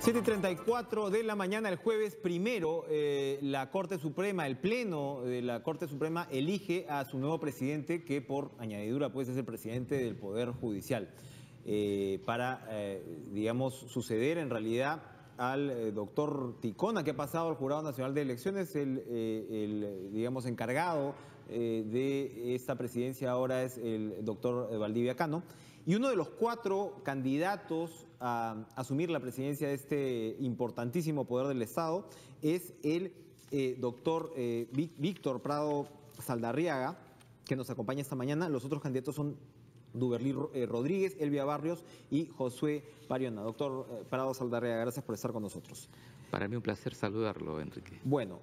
7:34 de la mañana, el jueves primero, la Corte Suprema, el Pleno de la Corte Suprema elige a su nuevo presidente, que por añadidura pues es el presidente del Poder Judicial, para, digamos, suceder en realidad al doctor Ticona, que ha pasado al Jurado Nacional de Elecciones. Digamos, encargado de esta presidencia ahora es el doctor Valdivia Cano. Y uno de los 4 candidatos a asumir la presidencia de este importantísimo poder del Estado es el doctor Víctor Prado Saldarriaga, que nos acompaña esta mañana. Los otros candidatos son Duberly Rodríguez, Elvia Barrios y Josué Pariona. Doctor Prado Saldarriaga, gracias por estar con nosotros. Para mí un placer saludarlo, Enrique. Bueno,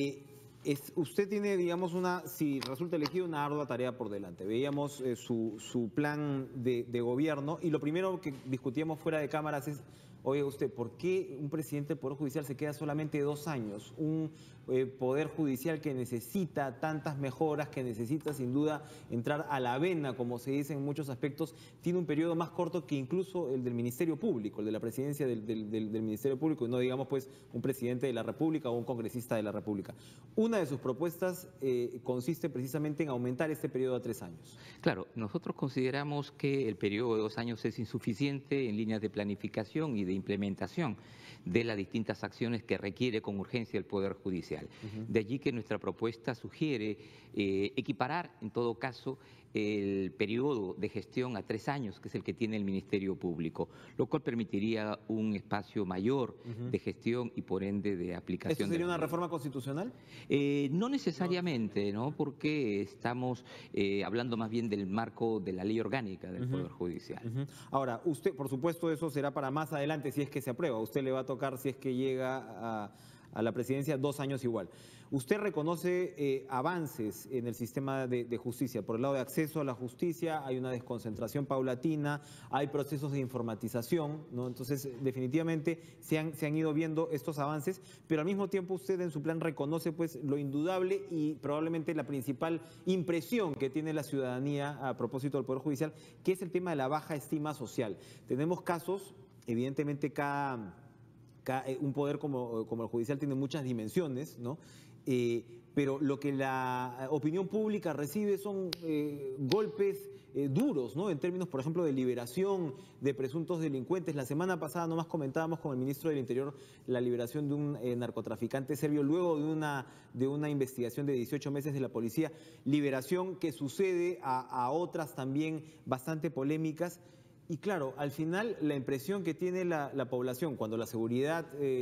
usted tiene, digamos, si resulta elegido, una ardua tarea por delante. Veíamos su plan de gobierno, y lo primero que discutíamos fuera de cámaras es, oye usted, ¿por qué un presidente del Poder Judicial se queda solamente 2 años? Un Poder Judicial que necesita tantas mejoras, que necesita sin duda entrar a la vena, como se dice en muchos aspectos, tiene un periodo más corto que incluso el del Ministerio Público, el de la presidencia del Ministerio Público, y no digamos pues un presidente de la República o un congresista de la República. Una de sus propuestas consiste precisamente en aumentar este periodo a 3 años. Claro, nosotros consideramos que el periodo de 2 años es insuficiente en líneas de planificación y de implementación de las distintas acciones que requiere con urgencia el Poder Judicial. De allí que nuestra propuesta sugiere equiparar, en todo caso, el periodo de gestión a 3 años, que es el que tiene el Ministerio Público, lo cual permitiría un espacio mayor de gestión y, por ende, de aplicación. ¿Esto sería una reforma constitucional? No necesariamente, ¿no? Porque estamos hablando más bien del marco de la ley orgánica del Poder Judicial. Ahora, usted, por supuesto, eso será para más adelante si es que se aprueba. Usted le va a tocar, si es que llega a la presidencia, 2 años igual. ¿Usted reconoce avances en el sistema de justicia? Por el lado de acceso a la justicia hay una desconcentración paulatina, hay procesos de informatización, ¿no? Entonces, definitivamente se han ido viendo estos avances, pero al mismo tiempo usted en su plan reconoce pues lo indudable y probablemente la principal impresión que tiene la ciudadanía a propósito del Poder Judicial, que es el tema de la baja estima social. Tenemos casos, evidentemente un poder como el judicial tiene muchas dimensiones, ¿no? Pero lo que la opinión pública recibe son golpes duros, ¿no? En términos, por ejemplo, de liberación de presuntos delincuentes. La semana pasada nomás comentábamos con el ministro del Interior la liberación de un narcotraficante serbio luego de una investigación de 18 meses de la policía, liberación que sucede a otras también bastante polémicas. Y claro, al final la impresión que tiene la población cuando la seguridad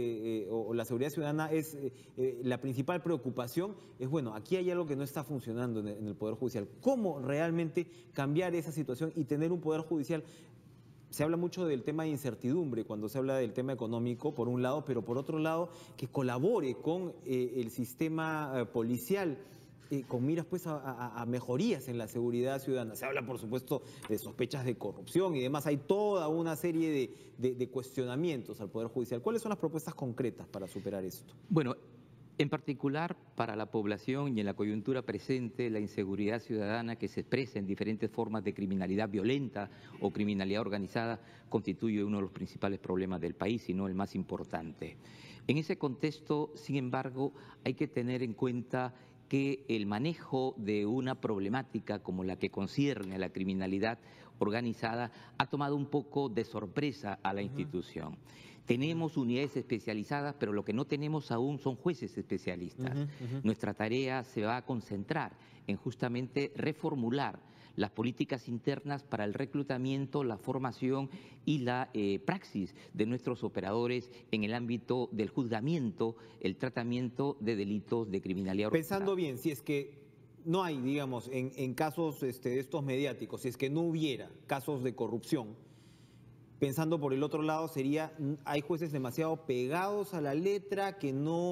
o la seguridad ciudadana es la principal preocupación, es bueno, aquí hay algo que no está funcionando en el Poder Judicial. ¿Cómo realmente cambiar esa situación y tener un Poder Judicial? Se habla mucho del tema de incertidumbre cuando se habla del tema económico, por un lado, pero por otro lado, que colabore con el sistema policial, con miras pues a mejorías en la seguridad ciudadana. Se habla, por supuesto, de sospechas de corrupción y demás. Hay toda una serie de cuestionamientos al Poder Judicial. ¿Cuáles son las propuestas concretas para superar esto? Bueno, en particular para la población y en la coyuntura presente, la inseguridad ciudadana que se expresa en diferentes formas de criminalidad violenta o criminalidad organizada constituye uno de los principales problemas del país, y no el más importante. En ese contexto, sin embargo, hay que tener en cuenta que el manejo de una problemática como la que concierne a la criminalidad organizada ha tomado un poco de sorpresa a la institución. Tenemos unidades especializadas, pero lo que no tenemos aún son jueces especialistas. Nuestra tarea se va a concentrar en justamente reformular las políticas internas para el reclutamiento, la formación y la praxis de nuestros operadores en el ámbito del juzgamiento, el tratamiento de delitos de criminalidad organizada. Pensando bien, si es que no hay, digamos, en casos estos mediáticos, si es que no hubiera casos de corrupción, pensando por el otro lado sería, hay jueces demasiado pegados a la letra que no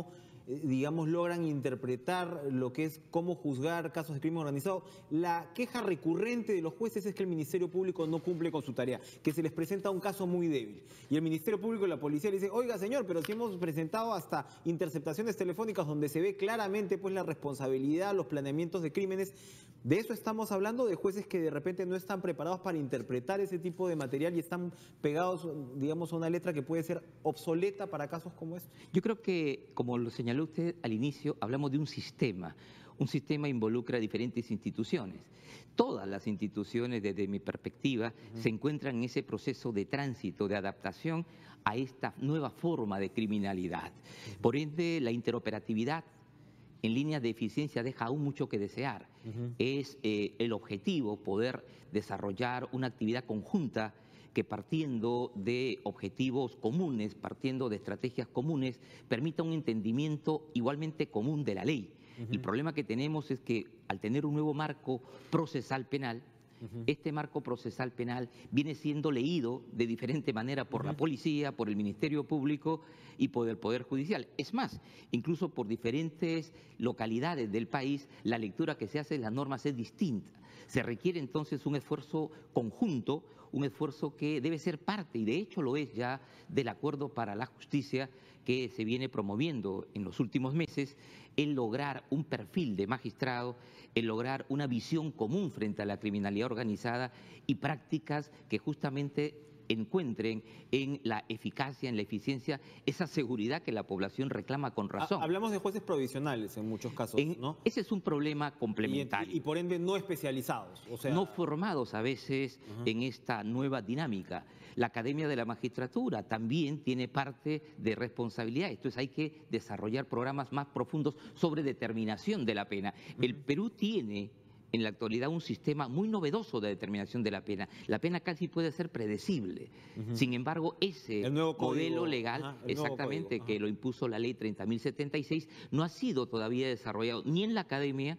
digamos, logran interpretar lo que es cómo juzgar casos de crimen organizado. La queja recurrente de los jueces es que el Ministerio Público no cumple con su tarea, que se les presenta un caso muy débil. Y el Ministerio Público y la policía le dicen, oiga señor, pero si hemos presentado hasta interceptaciones telefónicas donde se ve claramente pues la responsabilidad, los planeamientos de crímenes. De eso estamos hablando, de jueces que de repente no están preparados para interpretar ese tipo de material y están pegados, digamos, a una letra que puede ser obsoleta para casos como este. Yo creo que, como lo señaló usted al inicio, hablamos de un sistema. Un sistema involucra diferentes instituciones. Todas las instituciones, desde mi perspectiva, se encuentran en ese proceso de tránsito, de adaptación a esta nueva forma de criminalidad. Por ende, la interoperatividad en líneas de eficiencia deja aún mucho que desear. Es el objetivo poder desarrollar una actividad conjunta que, partiendo de objetivos comunes, partiendo de estrategias comunes, permita un entendimiento igualmente común de la ley. El problema que tenemos es que, al tener un nuevo marco procesal penal, este marco procesal penal viene siendo leído de diferente manera por la policía, por el Ministerio Público y por el Poder Judicial. Es más, incluso por diferentes localidades del país, la lectura que se hace de las normas es distinta. Se requiere entonces un esfuerzo conjunto, un esfuerzo que debe ser parte, y de hecho lo es ya, del Acuerdo para la Justicia que se viene promoviendo en los últimos meses, el lograr un perfil de magistrado, el lograr una visión común frente a la criminalidad organizada y prácticas que justamente encuentren en la eficacia, en la eficiencia, esa seguridad que la población reclama con razón. Hablamos de jueces provisionales en muchos casos, ¿no? Ese es un problema complementario. Y por ende no especializados. O sea, no formados a veces en esta nueva dinámica. La Academia de la Magistratura también tiene parte de responsabilidad. Entonces hay que desarrollar programas más profundos sobre determinación de la pena. El Perú tiene en la actualidad un sistema muy novedoso de determinación de la pena. La pena casi puede ser predecible. Sin embargo, ese modelo legal, exactamente, que lo impuso la ley 30.076, no ha sido todavía desarrollado ni en la academia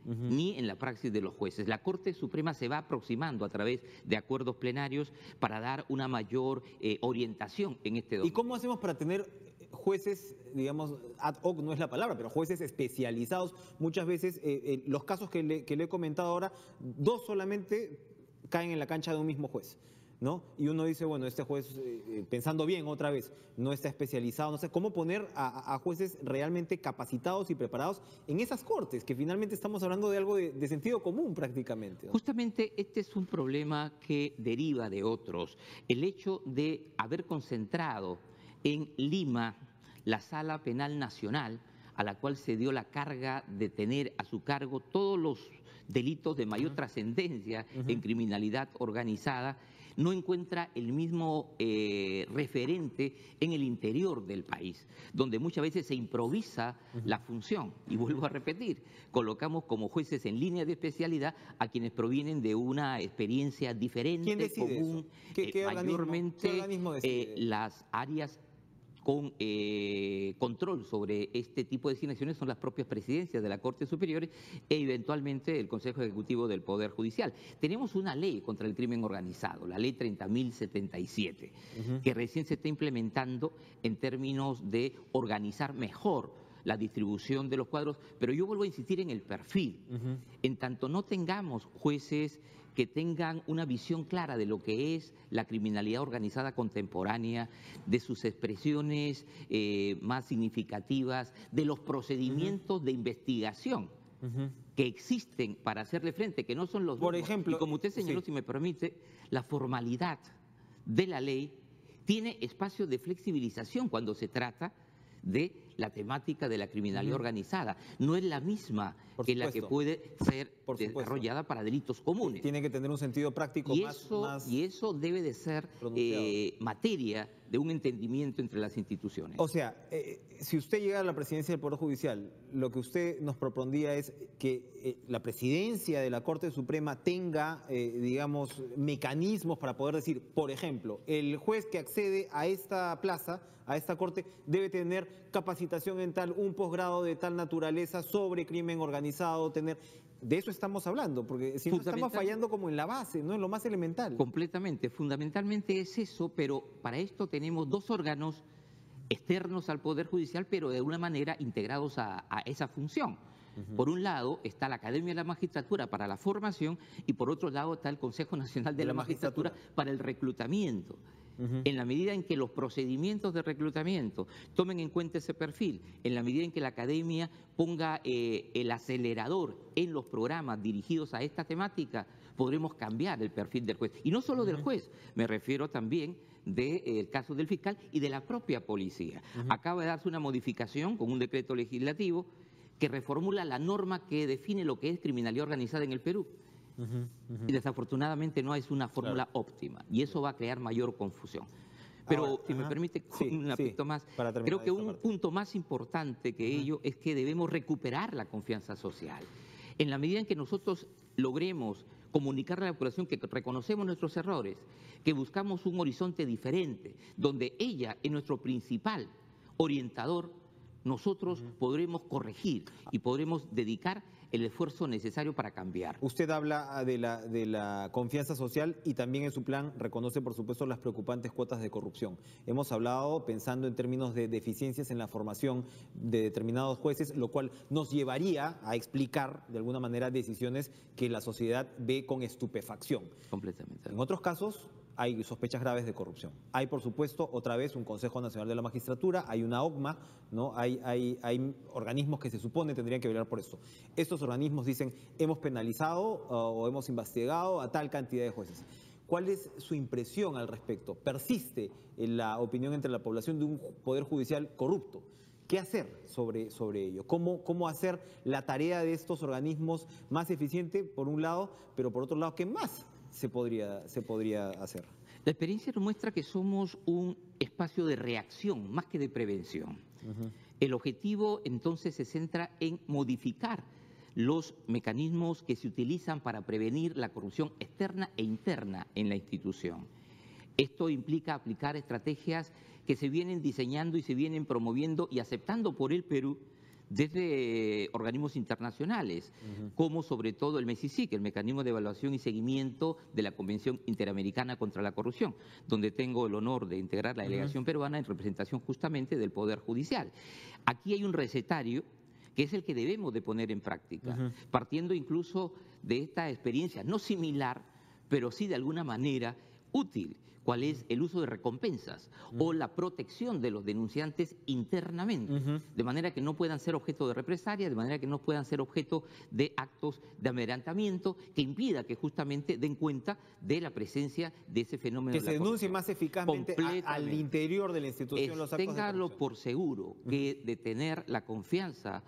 ni en la praxis de los jueces. La Corte Suprema se va aproximando a través de acuerdos plenarios para dar una mayor orientación en este dominio. ¿Y cómo hacemos para tener jueces, digamos, ad hoc no es la palabra, pero jueces especializados? Muchas veces los casos que le he comentado ahora, dos solamente caen en la cancha de un mismo juez, ¿no? Y uno dice, bueno, este juez, pensando bien otra vez, no está especializado, no sé, ¿cómo poner a jueces realmente capacitados y preparados en esas cortes? Que finalmente estamos hablando de algo de sentido común prácticamente, ¿no? Justamente este es un problema que deriva de otros. El hecho de haber concentrado en Lima la Sala Penal Nacional, a la cual se dio la carga de tener a su cargo todos los delitos de mayor trascendencia en criminalidad organizada, no encuentra el mismo referente en el interior del país, donde muchas veces se improvisa la función. Y vuelvo a repetir, colocamos como jueces en línea de especialidad a quienes provienen de una experiencia diferente, ¿Quién decide común, ¿Qué organismo decide? Las áreas con control sobre este tipo de designaciones son las propias presidencias de la Corte Superior e eventualmente el Consejo Ejecutivo del Poder Judicial. Tenemos una ley contra el crimen organizado, la ley 30.077, que recién se está implementando en términos de organizar mejor la distribución de los cuadros, pero yo vuelvo a insistir en el perfil. En tanto no tengamos jueces que tengan una visión clara de lo que es la criminalidad organizada contemporánea, de sus expresiones más significativas, de los procedimientos de investigación que existen para hacerle frente, que no son los Por mismos. ejemplo, y como usted señaló, si me permite, la formalidad de la ley tiene espacio de flexibilización cuando se trata de la temática de la criminalidad organizada. No es la misma que la que puede ser desarrollada para delitos comunes. Tiene que tener un sentido práctico más y eso debe de ser materia de un entendimiento entre las instituciones. O sea, si usted llega a la presidencia del Poder Judicial, lo que usted nos propondría es que la presidencia de la Corte Suprema tenga, digamos, mecanismos para poder decir, por ejemplo, el juez que accede a esta plaza, a esta corte, debe tener capacitación en tal, un posgrado de tal naturaleza sobre crimen organizado, tener... De eso estamos hablando, porque si no estamos fallando como en la base, ¿no? En lo más elemental. Completamente, fundamentalmente es eso, pero para esto tenemos dos órganos externos al Poder Judicial, pero de alguna manera integrados a esa función. Por un lado está la Academia de la Magistratura para la formación y por otro lado está el Consejo Nacional de la Magistratura para el reclutamiento. En la medida en que los procedimientos de reclutamiento tomen en cuenta ese perfil, en la medida en que la academia ponga el acelerador en los programas dirigidos a esta temática, podremos cambiar el perfil del juez. Y no solo del juez, me refiero también del caso del fiscal y de la propia policía. Acaba de darse una modificación con un decreto legislativo que reformula la norma que define lo que es criminalidad organizada en el Perú. Y desafortunadamente no es una fórmula óptima y eso va a crear mayor confusión. Pero ahora, si me permite un aspecto más, creo que un punto más importante que ello es que debemos recuperar la confianza social. En la medida en que nosotros logremos comunicarle a la población que reconocemos nuestros errores, que buscamos un horizonte diferente, donde ella es nuestro principal orientador, nosotros podremos corregir y podremos dedicar el esfuerzo necesario para cambiar. Usted habla de la confianza social y también en su plan reconoce, por supuesto, las preocupantes cuotas de corrupción. Hemos hablado pensando en términos de deficiencias en la formación de determinados jueces, lo cual nos llevaría a explicar, de alguna manera, decisiones que la sociedad ve con estupefacción. Completamente. En otros casos hay sospechas graves de corrupción. Hay, por supuesto, otra vez un Consejo Nacional de la Magistratura, hay una OCMA, ¿no? Hay organismos que se supone tendrían que velar por esto. Estos organismos dicen, hemos penalizado o hemos investigado a tal cantidad de jueces. ¿Cuál es su impresión al respecto? ¿Persiste en la opinión entre la población de un poder judicial corrupto? ¿Qué hacer sobre ello? ¿Cómo hacer la tarea de estos organismos más eficiente, por un lado, pero por otro lado, qué más se podría hacer? La experiencia nos muestra que somos un espacio de reacción más que de prevención. El objetivo entonces se centra en modificar los mecanismos que se utilizan para prevenir la corrupción externa e interna en la institución. Esto implica aplicar estrategias que se vienen diseñando y se vienen promoviendo y aceptando por el Perú desde organismos internacionales, como sobre todo el MECICIC, el Mecanismo de Evaluación y Seguimiento de la Convención Interamericana contra la Corrupción, donde tengo el honor de integrar la delegación peruana en representación justamente del Poder Judicial. Aquí hay un recetario que es el que debemos de poner en práctica, partiendo incluso de esta experiencia, no similar, pero sí de alguna manera útil, cuál es el uso de recompensas o la protección de los denunciantes internamente, de manera que no puedan ser objeto de represalia, de manera que no puedan ser objeto de actos de amedrentamiento que impida que justamente den cuenta de la presencia de ese fenómeno. Que se denuncie más eficazmente al interior de la institución los actos de corrupción. Téngalo por seguro que de tener la confianza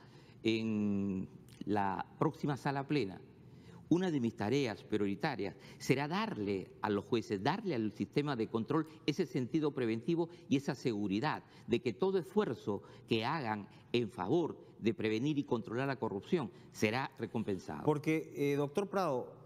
en la próxima sala plena, una de mis tareas prioritarias será darle a los jueces, darle al sistema de control ese sentido preventivo y esa seguridad de que todo esfuerzo que hagan en favor de prevenir y controlar la corrupción será recompensado. Porque, doctor Prado,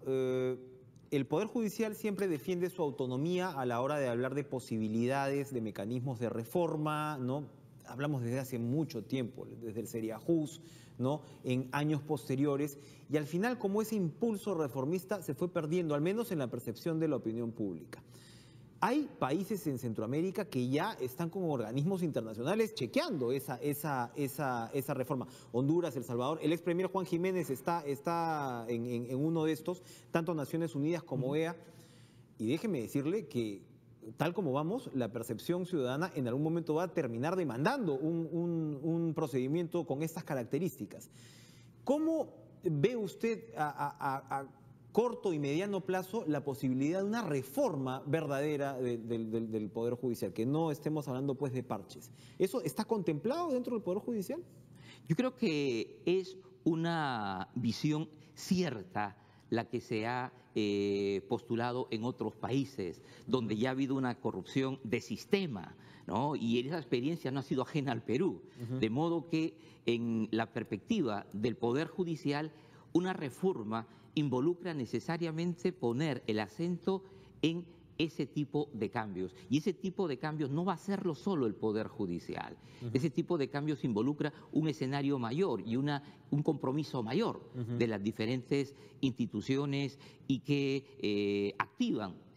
el Poder Judicial siempre defiende su autonomía a la hora de hablar de posibilidades, de mecanismos de reforma, ¿no? Hablamos desde hace mucho tiempo, desde el Seriajus, ¿no? En años posteriores, y al final como ese impulso reformista se fue perdiendo, al menos en la percepción de la opinión pública. Hay países en Centroamérica que ya están con organismos internacionales chequeando esa reforma. Honduras, El Salvador, el ex premier Juan Jiménez está en uno de estos, tanto Naciones Unidas como OEA, y déjeme decirle que tal como vamos, la percepción ciudadana en algún momento va a terminar demandando un procedimiento con estas características. ¿Cómo ve usted a corto y mediano plazo la posibilidad de una reforma verdadera del Poder Judicial? Que no estemos hablando pues de parches. ¿Eso está contemplado dentro del Poder Judicial? Yo creo que es una visión cierta la que se ha postulado en otros países, donde ya ha habido una corrupción de sistema, ¿no? Y esa experiencia no ha sido ajena al Perú. De modo que en la perspectiva del Poder Judicial, una reforma involucra necesariamente poner el acento en ese tipo de cambios. Y ese tipo de cambios no va a hacerlo solo el Poder Judicial. Ese tipo de cambios involucra un escenario mayor y un compromiso mayor de las diferentes instituciones y que activan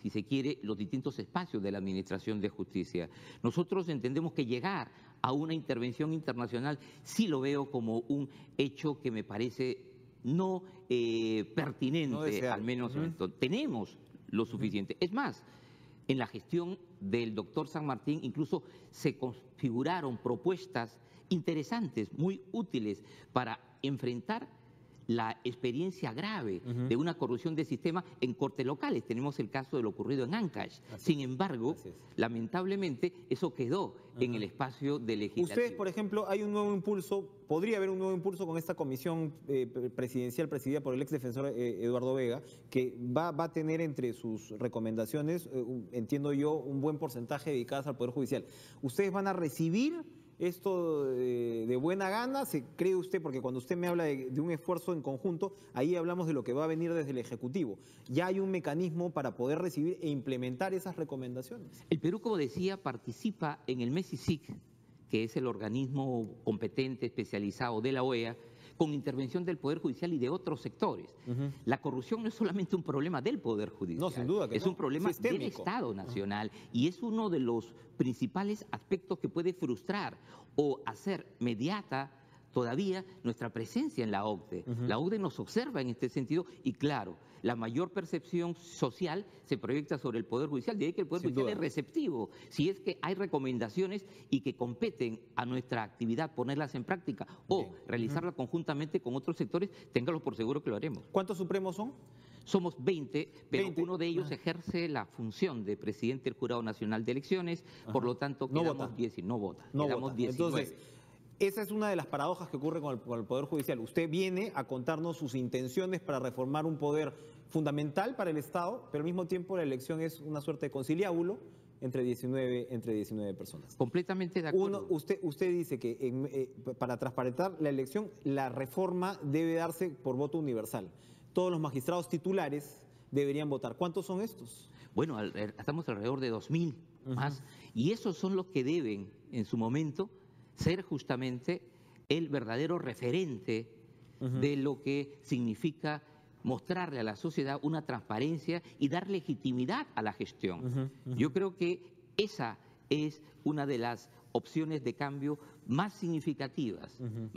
si se quiere, los distintos espacios de la Administración de Justicia. Nosotros entendemos que llegar a una intervención internacional sí lo veo como un hecho que me parece no pertinente, No deseable. al menos en esto. Tenemos lo suficiente. Es más, en la gestión del doctor San Martín incluso se configuraron propuestas interesantes, muy útiles para enfrentar la experiencia grave de una corrupción de sistema en cortes locales. Tenemos el caso de lo ocurrido en Ancash. Sin embargo, lamentablemente, eso quedó en el espacio de legislativo. Ustedes, por ejemplo, hay un nuevo impulso, podría haber un nuevo impulso con esta comisión presidencial presidida por el exdefensor Eduardo Vega, que va a tener entre sus recomendaciones, entiendo yo, un buen porcentaje dedicadas al Poder Judicial. ¿Ustedes van a recibir esto de buena gana? ¿Se cree usted? Porque cuando usted me habla de un esfuerzo en conjunto, ahí hablamos de lo que va a venir desde el Ejecutivo. ¿Ya hay un mecanismo para poder recibir e implementar esas recomendaciones? El Perú, como decía, participa en el MESICIC, que es el organismo competente, especializado de la OEA, con intervención del Poder Judicial y de otros sectores. La corrupción no es solamente un problema del Poder Judicial. No, sin duda que es un problema del Estado Nacional y es uno de los principales aspectos que puede frustrar o hacer mediata todavía nuestra presencia en la OCDE. La OCDE nos observa en este sentido y, claro, la mayor percepción social se proyecta sobre el Poder Judicial, de ahí que el Poder Judicial es receptivo. Si es que hay recomendaciones y que competen a nuestra actividad, ponerlas en práctica o realizarlas conjuntamente con otros sectores, téngalo por seguro que lo haremos. ¿Cuántos supremos son? Somos 20, pero uno de ellos ejerce la función de presidente del Jurado Nacional de Elecciones, por lo tanto quedamos 10 y no vota. Quedamos 19. Entonces, esa es una de las paradojas que ocurre con el Poder Judicial. Usted viene a contarnos sus intenciones para reformar un poder fundamental para el Estado, pero al mismo tiempo la elección es una suerte de conciliábulo entre 19 personas. Completamente de acuerdo. Usted dice que para transparentar la elección, la reforma debe darse por voto universal. Todos los magistrados titulares deberían votar. ¿Cuántos son estos? Bueno, estamos alrededor de 2.000 más, y esos son los que deben, en su momento, ser justamente el verdadero referente de lo que significa mostrarle a la sociedad una transparencia y dar legitimidad a la gestión. Yo creo que esa es una de las opciones de cambio más significativas,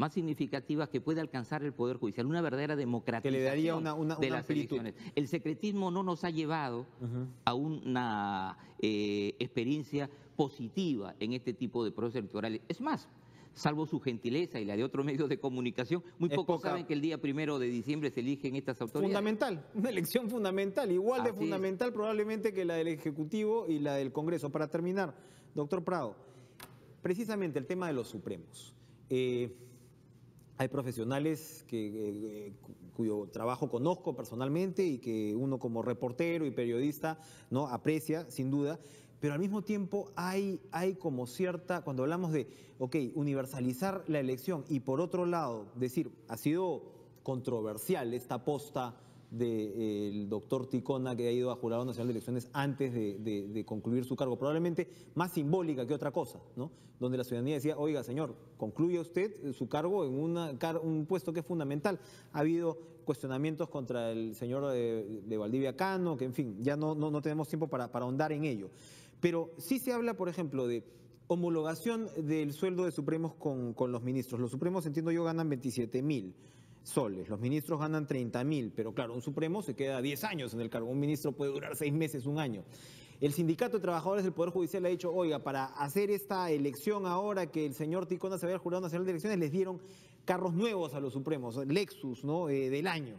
que puede alcanzar el Poder Judicial, una verdadera democratización que le daría de las elecciones. El secretismo no nos ha llevado a una experiencia positiva en este tipo de procesos electorales. Es más, salvo su gentileza y la de otros medios de comunicación, muy pocos saben que el día 1 de diciembre se eligen estas autoridades. Fundamental, una elección fundamental, igual de fundamental probablemente que la del Ejecutivo y la del Congreso. Para terminar, doctor Prado, precisamente el tema de los supremos. Hay profesionales cuyo trabajo conozco personalmente y que uno como reportero y periodista no aprecia, sin duda, pero al mismo tiempo hay como cierta, cuando hablamos de, universalizar la elección y por otro lado decir, ha sido controversial esta aposta del doctor Ticona, que ha ido a Jurado Nacional de Elecciones antes de concluir su cargo, probablemente más simbólica que otra cosa, ¿no? Donde la ciudadanía decía, oiga señor, concluye usted su cargo en un puesto que es fundamental. Ha habido cuestionamientos contra el señor de Valdivia Cano, que en fin, ya no tenemos tiempo para ahondar en ello. Pero sí se habla, por ejemplo, de homologación del sueldo de supremos con los ministros. Los supremos, entiendo yo, ganan 27.000 soles, los ministros ganan 30.000, pero claro, un supremo se queda 10 años en el cargo, un ministro puede durar 6 meses, un año. El Sindicato de Trabajadores del Poder Judicial ha dicho, oiga, para hacer esta elección ahora que el señor Ticona se vaya al Jurado Nacional de Elecciones, les dieron carros nuevos a los supremos, Lexus, ¿no? Del año.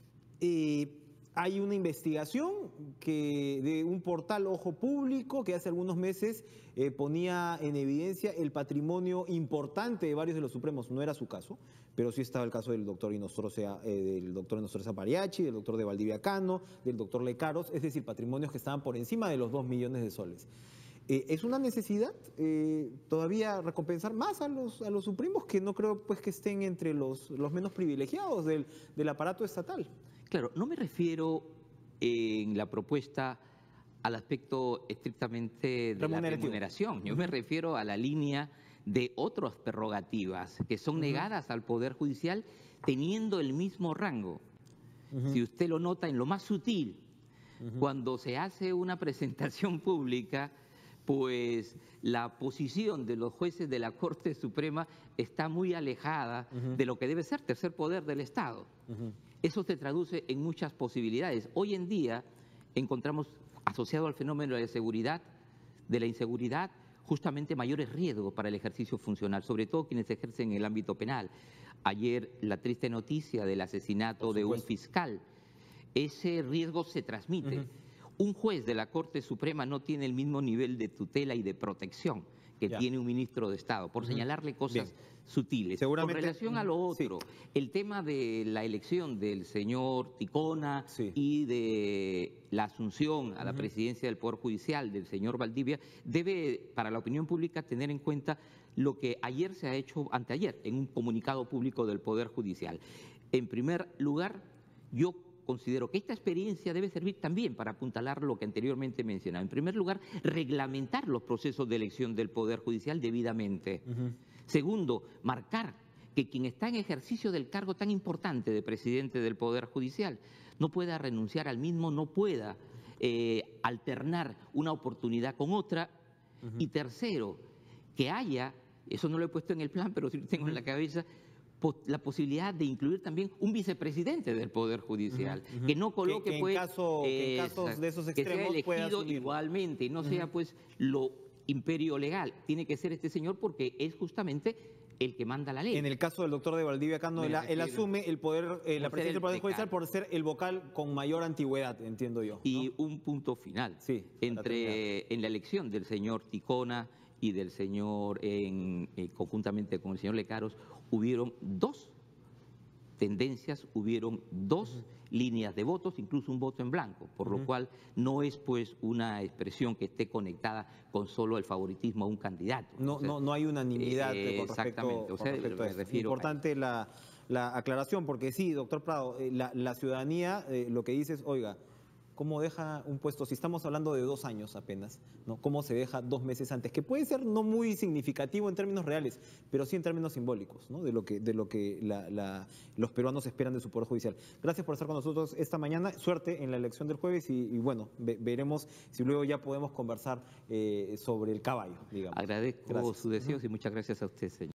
Hay una investigación de un portal Ojo Público que hace algunos meses ponía en evidencia el patrimonio importante de varios de los supremos. No era su caso, pero sí estaba el caso del doctor Inostroza Pariachi, del doctor de Valdivia Cano, del doctor Lecaros, es decir, patrimonios que estaban por encima de los 2 millones de soles. ¿Es una necesidad todavía recompensar más a los supremos, que no creo pues que estén entre los menos privilegiados del aparato estatal? Claro, no me refiero en la propuesta al aspecto estrictamente de la remuneración. Yo me refiero a la línea de otras prerrogativas que son negadas al Poder Judicial teniendo el mismo rango. Si usted lo nota en lo más sutil, Cuando se hace una presentación pública, pues la posición de los jueces de la Corte Suprema está muy alejada de lo que debe ser tercer poder del Estado. Eso se traduce en muchas posibilidades. Hoy en día encontramos, asociado al fenómeno de la inseguridad, justamente mayores riesgos para el ejercicio funcional, sobre todo quienes ejercen en el ámbito penal. Ayer la triste noticia del asesinato de un fiscal, ese riesgo se transmite. Un juez de la Corte Suprema no tiene el mismo nivel de tutela y de protección que tiene un ministro de Estado, por señalarle cosas sutiles. Con relación a lo otro, el tema de la elección del señor Ticona y de la asunción a la presidencia del Poder Judicial del señor Valdivia, debe, para la opinión pública, tener en cuenta lo que ayer se ha hecho, anteayer, en un comunicado público del Poder Judicial. En primer lugar, yo considero que esta experiencia debe servir también para apuntalar lo que anteriormente mencionaba. En primer lugar, reglamentar los procesos de elección del Poder Judicial debidamente. Segundo, marcar que quien está en ejercicio del cargo tan importante de presidente del Poder Judicial no pueda renunciar al mismo, no pueda alternar una oportunidad con otra. Y tercero, que haya, eso no lo he puesto en el plan, pero sí lo tengo en la cabeza, la posibilidad de incluir también un vicepresidente del Poder Judicial, que no coloque que en casos de esos extremos que sea elegido igualmente y no sea pues lo imperio legal. Tiene que ser este señor porque es justamente el que manda la ley. En el caso del doctor de Valdivia Cano, él asume el poder, la presidencia del Poder Judicial por ser el vocal con mayor antigüedad, entiendo yo, ¿no? Y un punto final, en la elección del señor Ticona y del señor, conjuntamente con el señor Lecaros, hubieron dos tendencias, hubieron dos líneas de votos, incluso un voto en blanco, por lo cual no es pues una expresión que esté conectada con solo el favoritismo a un candidato. No hay unanimidad exactamente, con respecto a eso. Importante la aclaración, porque sí, doctor Prado, la ciudadanía lo que dice es, oiga, ¿cómo deja un puesto? Si estamos hablando de 2 años apenas, ¿no? ¿Cómo se deja 2 meses antes? Que puede ser no muy significativo en términos reales, pero sí en términos simbólicos, ¿no? De lo que los peruanos esperan de su Poder Judicial. Gracias por estar con nosotros esta mañana. Suerte en la elección del jueves y bueno, veremos si luego ya podemos conversar sobre el caballo, digamos. Agradezco sus deseos y muchas gracias a usted, señor.